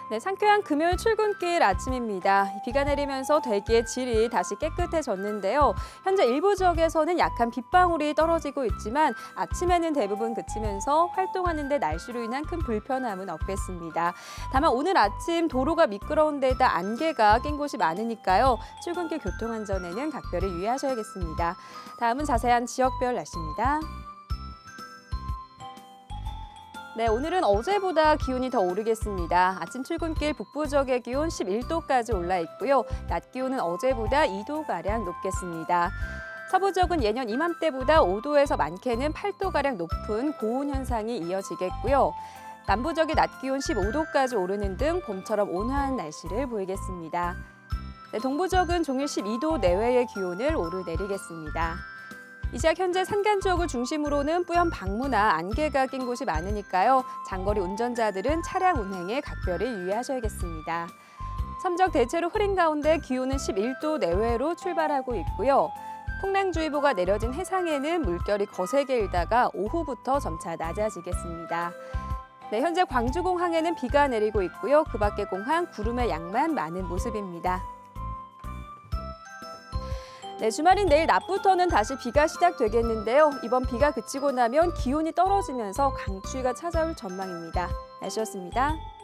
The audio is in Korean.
네, 상쾌한 금요일 출근길 아침입니다. 비가 내리면서 대기의 질이 다시 깨끗해졌는데요. 현재 일부 지역에서는 약한 빗방울이 떨어지고 있지만 아침에는 대부분 그치면서 활동하는 데 날씨로 인한 큰 불편함은 없겠습니다. 다만 오늘 아침 도로가 미끄러운 데다 안개가 낀 곳이 많으니까요. 출근길 교통안전에는 각별히 유의하셔야겠습니다. 다음은 자세한 지역별 날씨입니다. 네, 오늘은 어제보다 기온이 더 오르겠습니다. 아침 출근길 북부 지역의 기온 11도까지 올라 있고요. 낮 기온은 어제보다 2도가량 높겠습니다. 서부 지역은 예년 이맘때보다 5도에서 많게는 8도가량 높은 고온 현상이 이어지겠고요. 남부 지역의 낮 기온 15도까지 오르는 등 봄처럼 온화한 날씨를 보이겠습니다. 네, 동부 지역은 종일 12도 내외의 기온을 오르내리겠습니다. 이 지역 현재 산간 지역을 중심으로는 뿌연 방문화, 안개가 낀 곳이 많으니까요. 장거리 운전자들은 차량 운행에 각별히 유의하셔야겠습니다. 섬적 대체로 흐린 가운데 기온은 11도 내외로 출발하고 있고요. 풍랑주의보가 내려진 해상에는 물결이 거세게 일다가 오후부터 점차 낮아지겠습니다. 네, 현재 광주공항에는 비가 내리고 있고요. 그 밖의 공항 구름의 양만 많은 모습입니다. 네, 주말인 내일 낮부터는 다시 비가 시작되겠는데요. 이번 비가 그치고 나면 기온이 떨어지면서 강추위가 찾아올 전망입니다. 날씨였습니다.